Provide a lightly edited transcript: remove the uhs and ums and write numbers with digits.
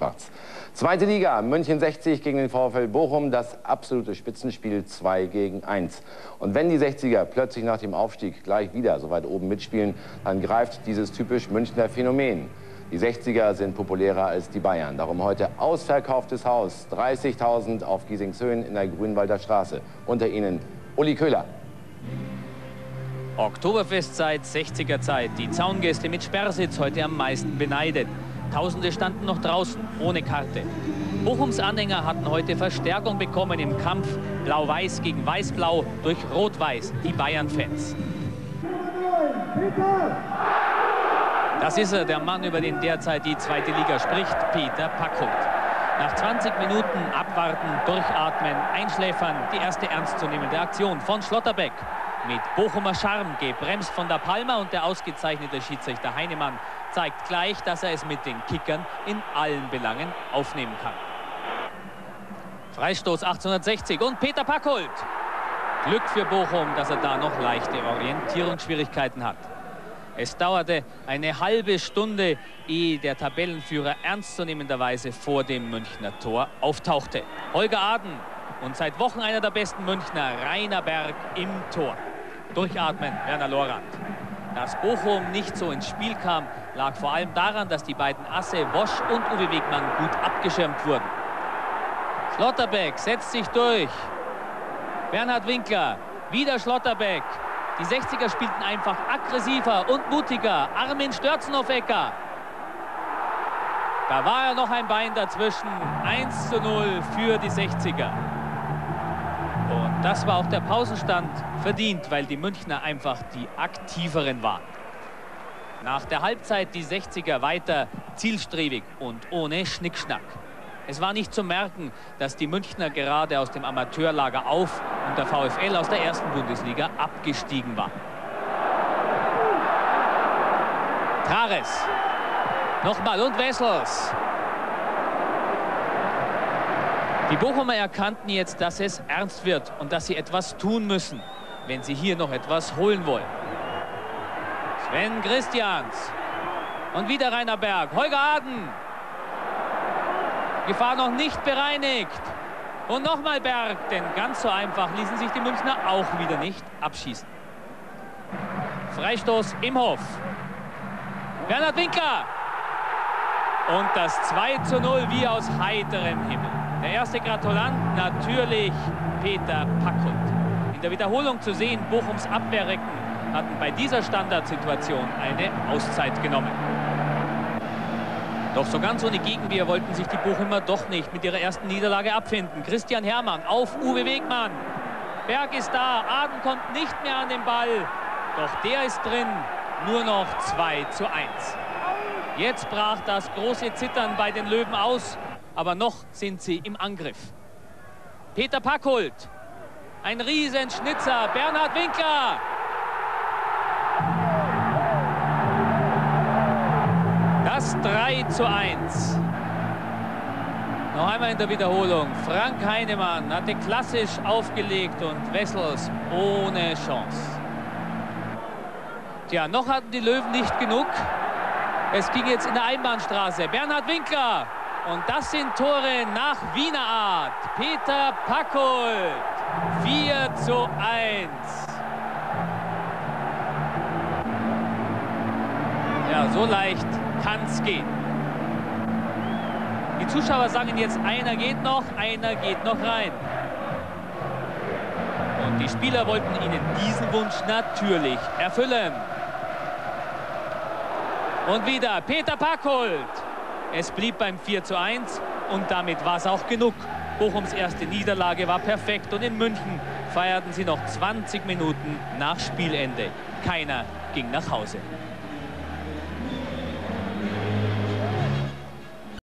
Schwarz. Zweite Liga, München 60 gegen den VfL Bochum, das absolute Spitzenspiel 2-1. Und wenn die 60er plötzlich nach dem Aufstieg gleich wieder so weit oben mitspielen, dann greift dieses typisch Münchner Phänomen. Die 60er sind populärer als die Bayern. Darum heute ausverkauftes Haus. 30.000 auf Giesingshöhen in der Grünwalder Straße. Unter ihnen Uli Köhler. Oktoberfestzeit, 60er-Zeit. Die Zaungäste mit Sperrsitz heute am meisten beneidet. Tausende standen noch draußen, ohne Karte. Bochums Anhänger hatten heute Verstärkung bekommen im Kampf Blau-Weiß gegen Weiß-Blau durch Rot-Weiß, die Bayern-Fans. Das ist er, der Mann, über den derzeit die zweite Liga spricht, Peter Packhult. Nach 20 Minuten abwarten, durchatmen, einschläfern, die erste ernstzunehmende Aktion von Schlotterbeck. Mit Bochumer Charme, gebremst von der Palmer, und der ausgezeichnete Schiedsrichter Heinemann zeigt gleich, dass er es mit den Kickern in allen Belangen aufnehmen kann. Freistoß 1860 und Peter Packhult. Glück für Bochum, dass er da noch leichte Orientierungsschwierigkeiten hat. Es dauerte eine halbe Stunde, ehe der Tabellenführer ernstzunehmenderweise vor dem Münchner Tor auftauchte. Holger Aden und seit Wochen einer der besten Münchner, Rainer Berg, im Tor. Durchatmen, Werner Lorand. Dass Bochum nicht so ins Spiel kam, lag vor allem daran, dass die beiden Asse Wosch und Uwe Wegmann gut abgeschirmt wurden. Schlotterbeck setzt sich durch. Bernhard Winkler, wieder Schlotterbeck. Die 60er spielten einfach aggressiver und mutiger. Armin Störzenhoff-Ecker. Da war ja noch ein Bein dazwischen. 1:0 für die 60er. Und das war auch der Pausenstand verdient, weil die Münchner einfach die aktiveren waren. Nach der Halbzeit die 60er weiter zielstrebig und ohne Schnickschnack. Es war nicht zu merken, dass die Münchner gerade aus dem Amateurlager auf und der VfL aus der ersten Bundesliga abgestiegen war. Trares. Nochmal und Wessels. Die Bochumer erkannten jetzt, dass es ernst wird und dass sie etwas tun müssen, wenn sie hier noch etwas holen wollen. Sven Christians. Und wieder Rainer Berg. Holger Aden. Gefahr noch nicht bereinigt. Und nochmal Berg, denn ganz so einfach ließen sich die Münchner auch wieder nicht abschießen. Freistoß Imhoff. Bernhard Winkler. Und das 2:0 wie aus heiterem Himmel. Der erste Gratulant natürlich Peter Packhult. In der Wiederholung zu sehen, Bochums Abwehrrecken hatten bei dieser Standardsituation eine Auszeit genommen. Doch so ganz ohne Gegenwehr wollten sich die Bochumer doch nicht mit ihrer ersten Niederlage abfinden. Christian Herrmann auf Uwe Wegmann. Berg ist da, Aden kommt nicht mehr an den Ball. Doch der ist drin, nur noch 2:1. Jetzt brach das große Zittern bei den Löwen aus, aber noch sind sie im Angriff. Peter Packhult, ein Riesenschnitzer, Bernhard Winkler. Das 3:1. Noch einmal in der Wiederholung. Frank Heinemann hatte klassisch aufgelegt und Wessels ohne Chance. Tja, noch hatten die Löwen nicht genug. Es ging jetzt in der Einbahnstraße. Bernhard Winkler. Und das sind Tore nach Wiener Art. Peter Packhult. 4:1. Ja, so leicht kann's gehen. Die Zuschauer sagen jetzt, einer geht noch rein. Und die Spieler wollten ihnen diesen Wunsch natürlich erfüllen. Und wieder Peter Packhult. Es blieb beim 4:1 und damit war es auch genug. Bochums erste Niederlage war perfekt und in München feierten sie noch 20 Minuten nach Spielende. Keiner ging nach Hause.